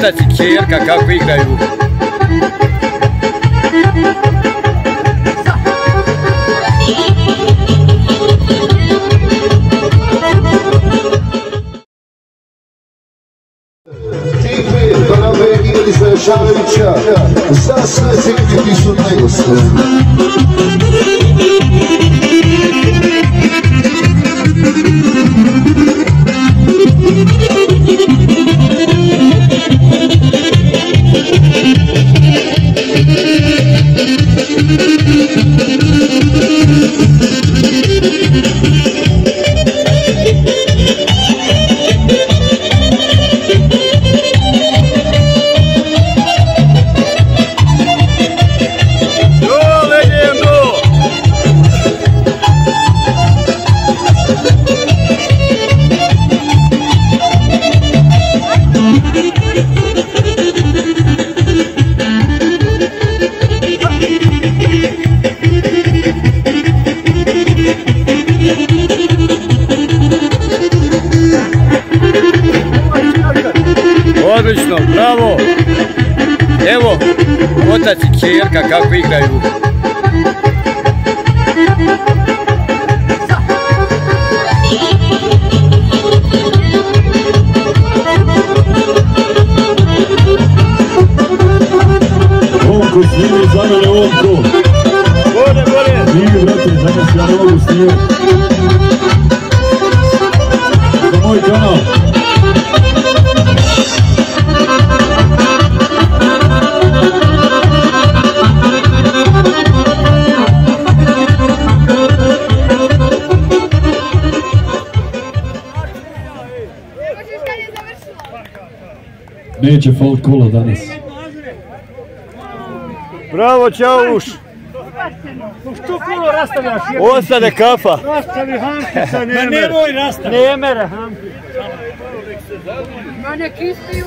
otac i ćerka kako igraju. Šarovića, za sve sekti su negoste. Odlično, bravo! Evo, otac i ćerka kako igraju. Onko, snimi za mene, Onko! Bore, bore! Snimi, brate, za nas ja ne mogu snimati. Za moj kanal. Neće falit kola danas. Bravo, Čauš! Što puno rastavljaš? Ostane kafa! Rastavi Hankica, Nemere. Ma nemoj rastaviti! Nemere, Hankica. Ma nek ispiju.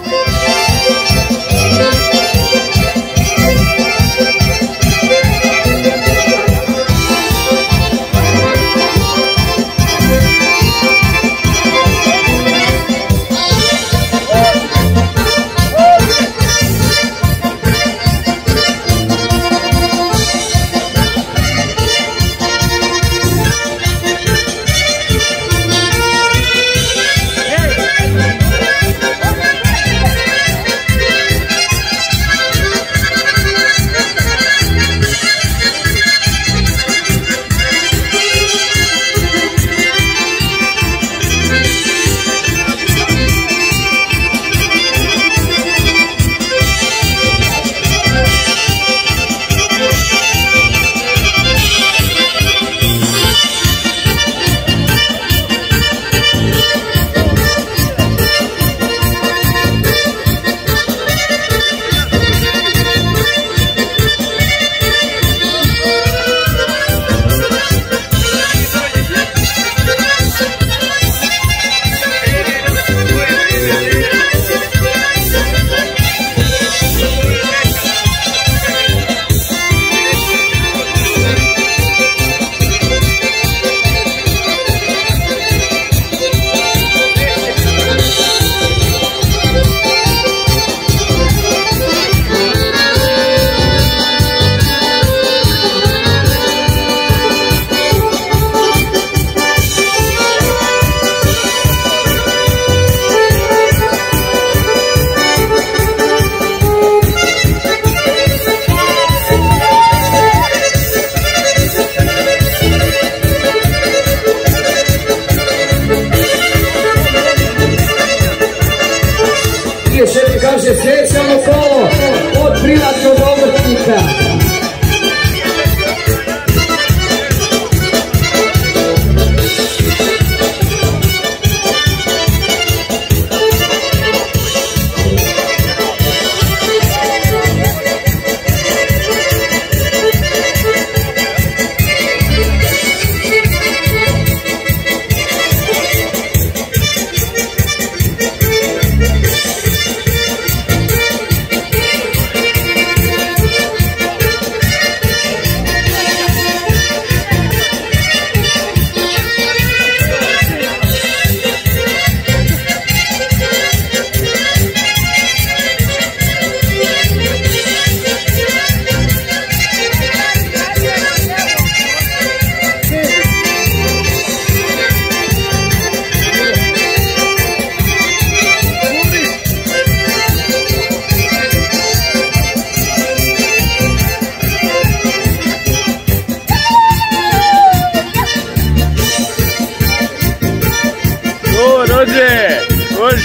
Kaže specijalno kolo od privatnog obrtnika.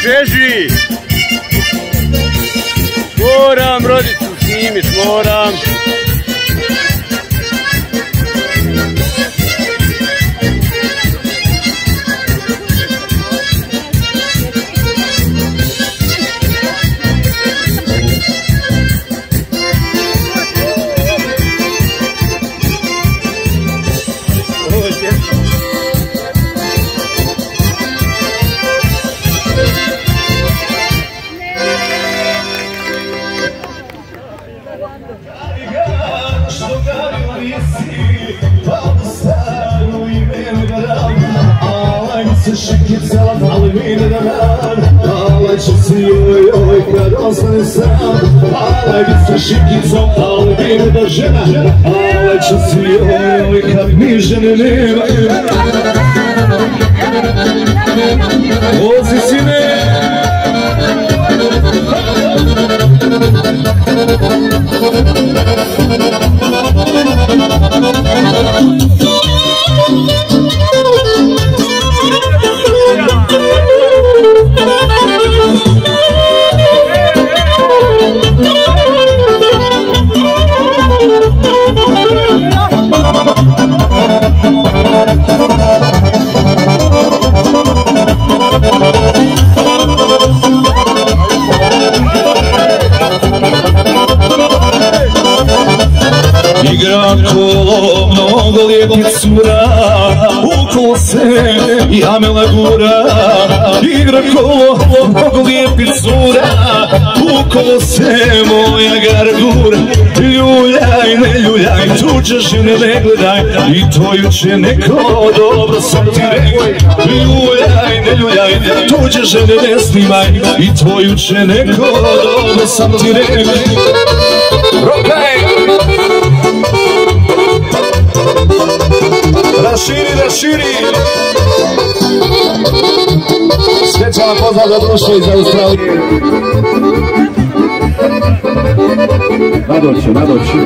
Beži! Moram rodicu snimit, moram! Ali vine da nam, ale će si joj kad ostane sam. Ale bit se šikicom, ali vine da žena, ale će si joj kad mi žene nema. Vozi sine! Igram kolo, mnogo lijepih cura, okolo se jamela gura. Igram kolo, mnogo lijepih cura, okolo se moja gargura. Ljuljaj, ne ljuljaj, tuđe žene ne gledaj, i tvoju će neko dobro sam ti rekao. Ljuljaj, ne ljuljaj, tuđe žene ne snimaj, i tvoju će neko dobro sam ti rekao. Rokaj! Raširi! Specijalna pozdrav za društvo iz Australije. Nadoći.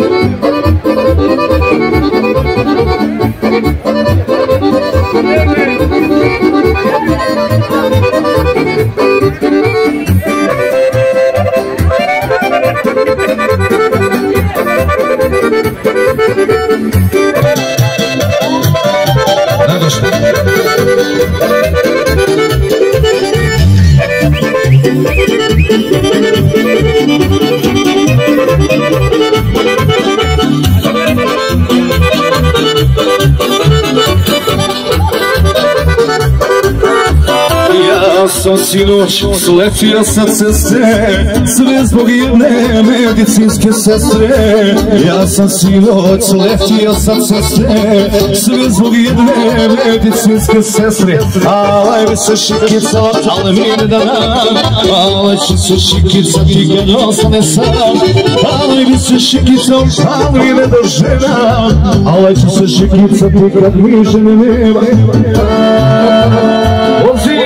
Ja sam sinoć sletio sa ceste, sve zbog jedne medicinske sestre. Ja sam sinoć sletio sa ceste, sve zbog jedne medicinske sestre. Ale bi se šikica, ale mine da nam, ale će se šikica ti kad ostane sam. Ale bi se šikica, ale mine da žena, ale će se šikica ti kad mi žene nema. Ozi!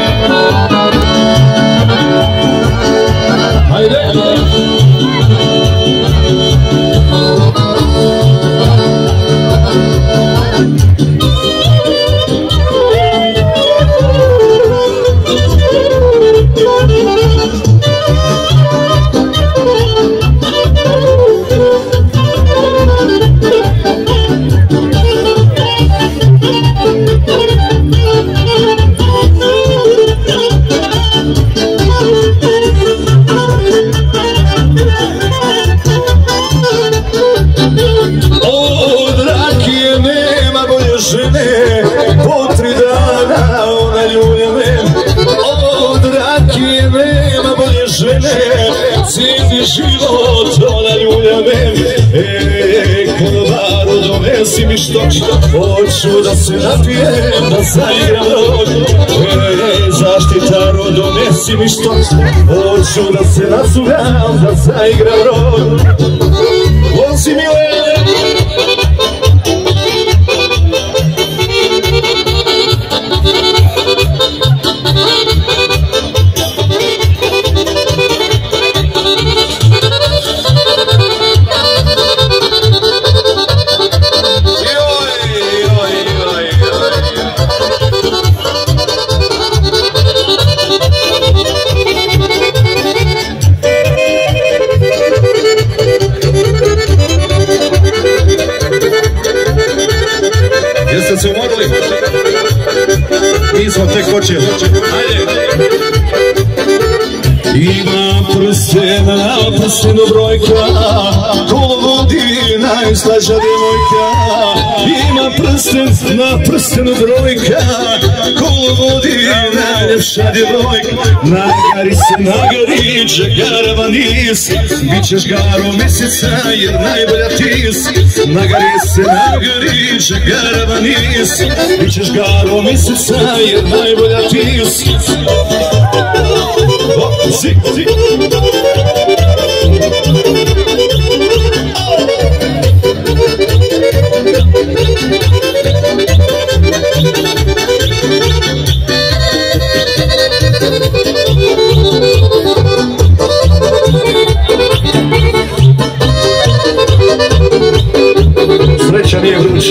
Cijeli život ona ljulja me. Konobaru donesi mi što, hoću da se napijem, da zaigram rod. Zaštitaru donesi mi što, hoću da se nasugam, da zaigram rod. Vozi mile. molim. Mi smo tek počeli. Ajde. Ima prstenu brojka, kolo vodi najslađa djevojka. Ima na prstenu brojka, kolo vodi najljepša djevojka. Nagari, čegarava nis, bit ćeš garo mjeseca jer najbolja ti si. Nagari, čegarava nis, bit ćeš garo mjeseca jer najbolja ti si. Sreća nije vruća.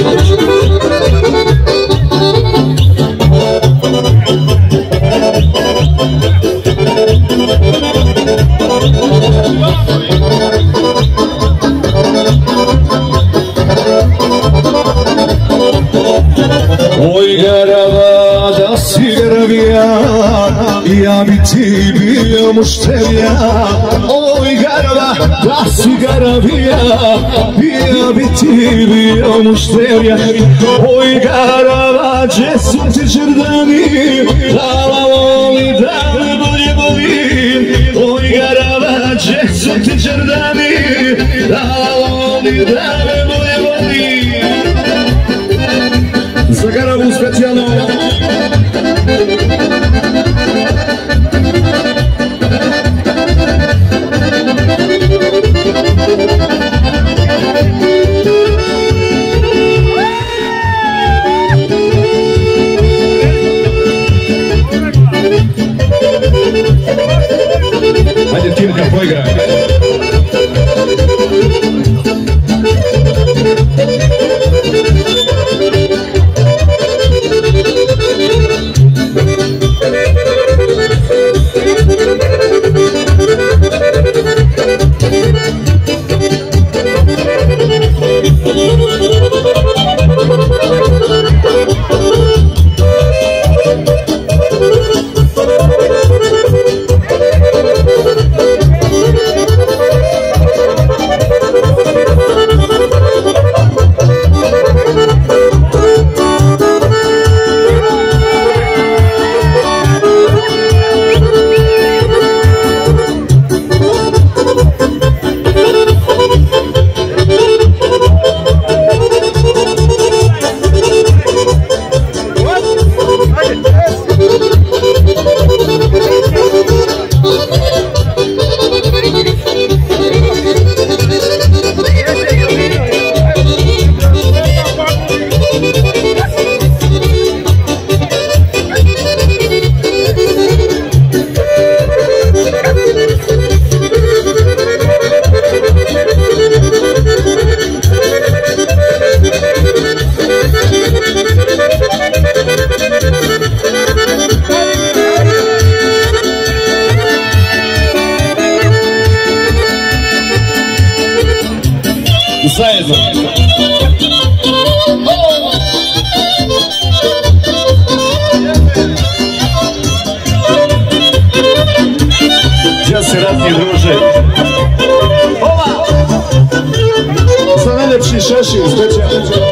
Oj garava, da si garavija, ja bi ti bio mušterija. Oj garava, da si garavija, ja bi ti bio mušterija. Oj garava, gdje su ti džerdani, da la voli, da me bolje volim. Oj garava, gdje su ti džerdani, da la voli, da me bolje volim. Za garavu specijalno. Ajde Timka, poigraj. Zajedno. Gdje se ratni druže? Ova! Za najljepši šešir, specijalno.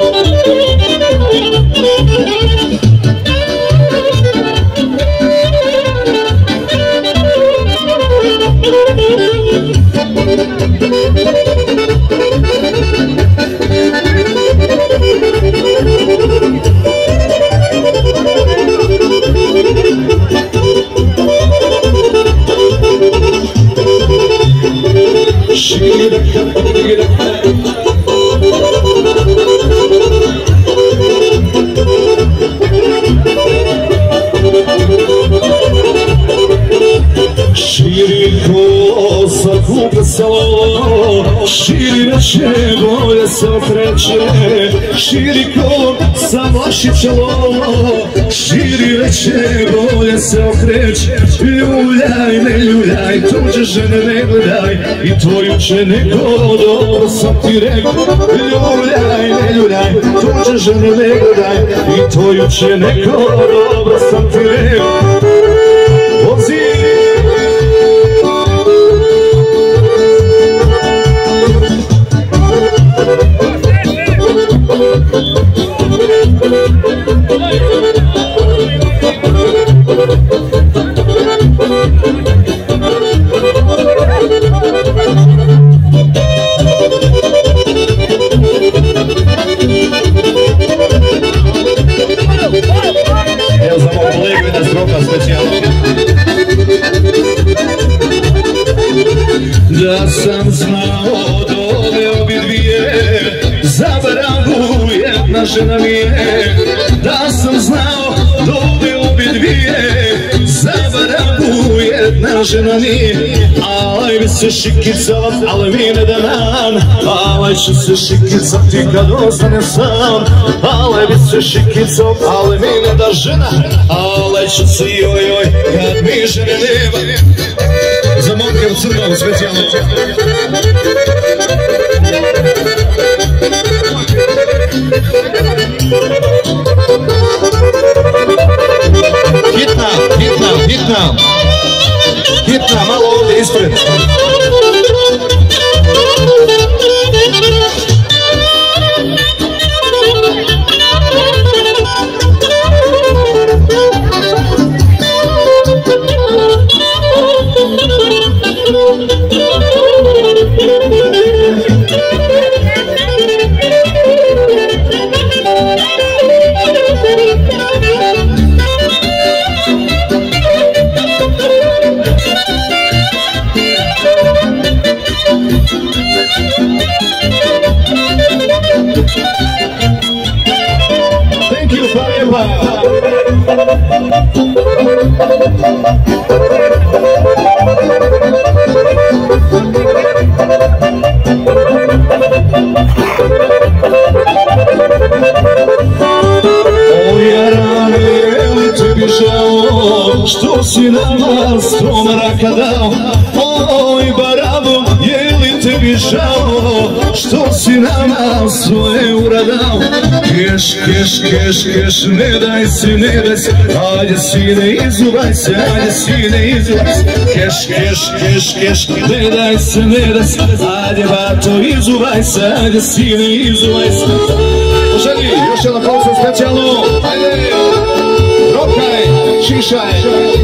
veće, bolje se okreće, širi kolom sam Vlašića lovo, širi veće, bolje se okreće, ljuljaj, ne ljuljaj, tuđe žene ne gledaj, i tvoju će neko, dobro sam ti rekao, ljuljaj, ne ljuljaj, tuđe žene ne gledaj, i tvoju će neko, dobro sam ti rekao, vozi. Evo za moj kolegu jedna strofa specijalna. Da sam znao doveo bi dvije, za barabu jedna žena mi je. Da sam znao doveo bi dvije, za barabu jedna žena mi je. Alaj bi se šikicala, ale mi ne da nan, alaj ću se šikicati kad ostane sam. Alaj bi se šikicala, ale mi ne da žena, alaj ću se joj kad mi žene nema. Za momke u crnom specijalno. Hitna, malo ovdje ispred. Thank you, Fire. Što si nama sto maraka dao, oj barabo, je li tebi žao, što si nama 100 eura dao. Keš, ne daj si, ajde sine izuvaj se, ajde sine izuvaj se. Keš, ne daj se, ajde bato izuvaj se, ajde sine izuvaj se. Poželi, još jedna kolca specijalno, ajde, rokaj, šišaj.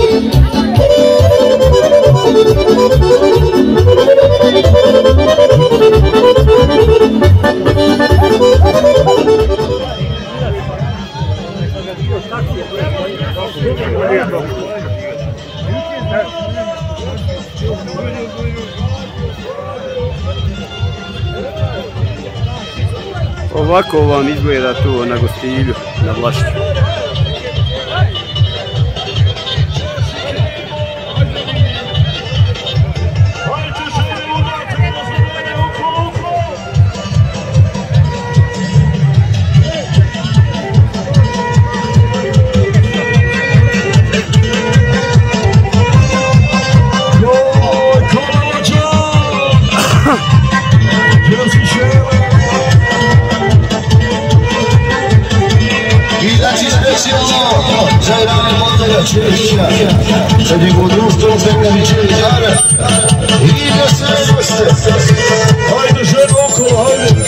Ovako vam izgleda tu na gostilju, na Vlašću. Kad je god društvo zemljani čeljara i da se goste. Hajde ženo okolo, hajde.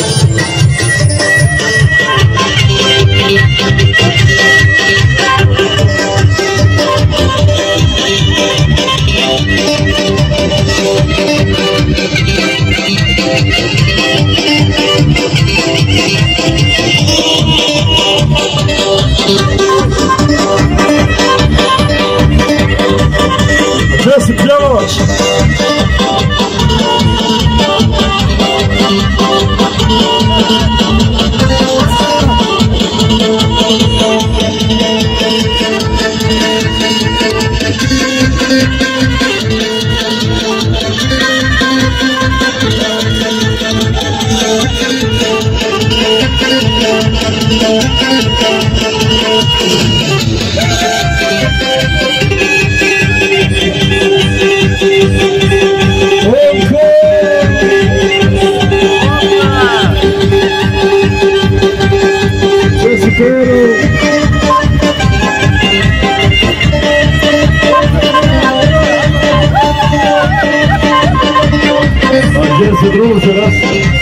Gdje si pjevalač? atmosferu. A gdje se druže raz?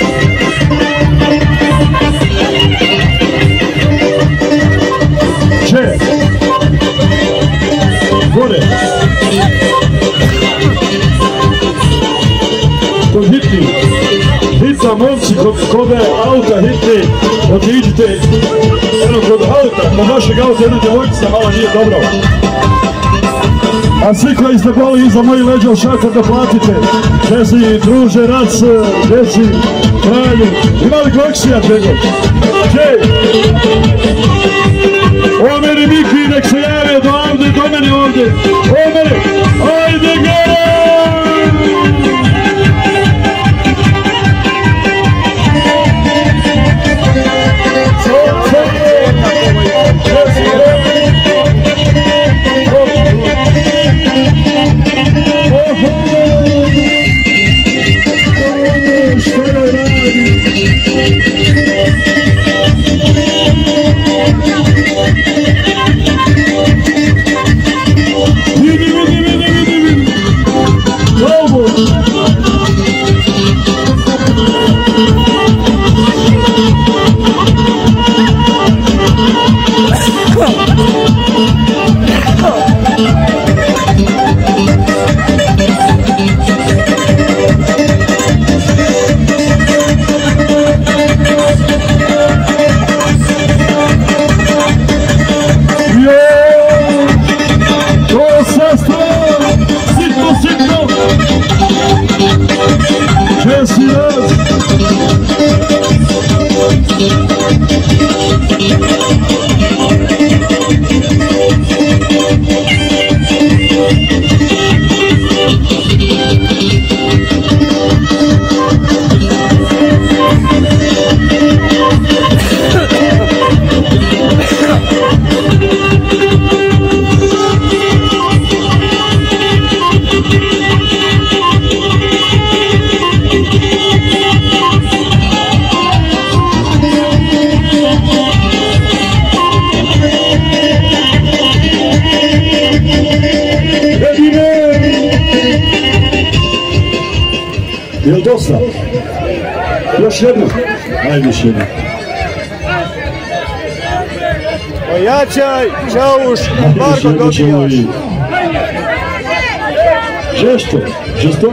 Če? Gore. Kod hitni. Hitna momci, kod auta hitni, otiđite. Jedno kod auta, kod vašeg auta jedna djevojčica malo nije dobro. A svi koji ste boli iza mojih leđa šator da platite. Desi, druže, rac, desi, kralju. Ima li koksija čega? Čej! O meni Miki, nek se jave do ovdje, do mene ovdje. O meni, ajde gore! Jel dosta? Još jedno? Ajde još jedno. Ojačaj, Čauš, Marko dobijaš. Žešto, žestoko.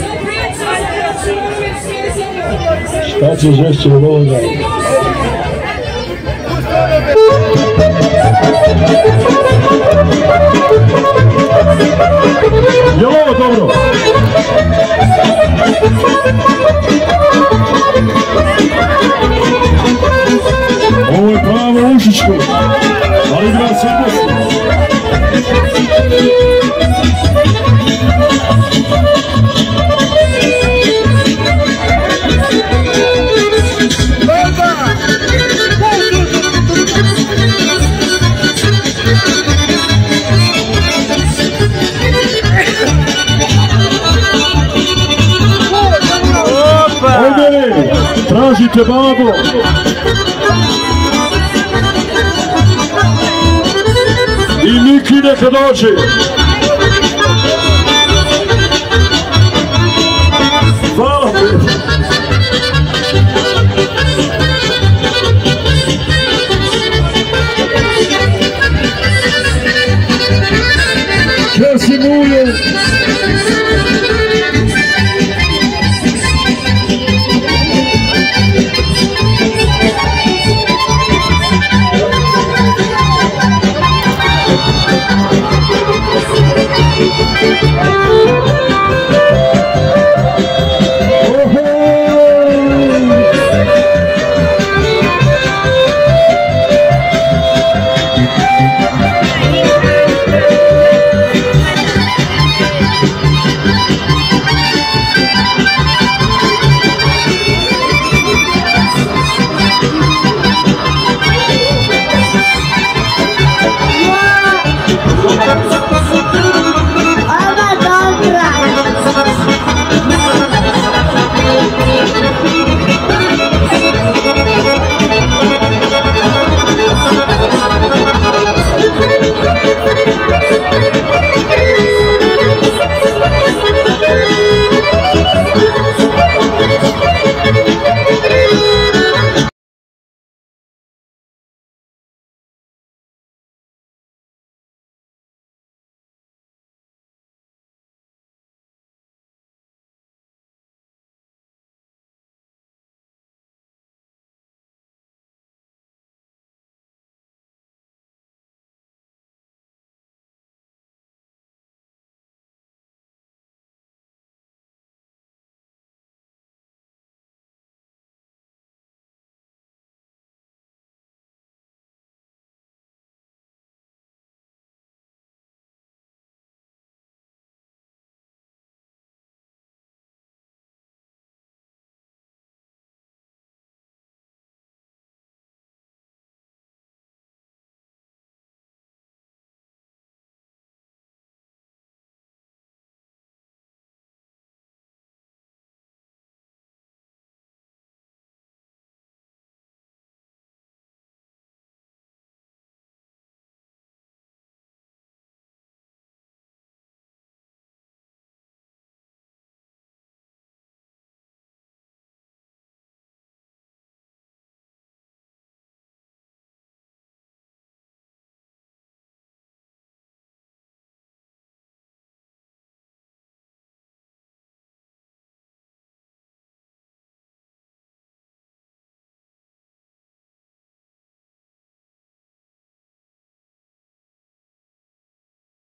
Šta će žešće od ovoga? Je li ovo dobro? Ovo je pravo ušičko, ali igra svjetlosti. Tražite babo. I Miki neka dođe.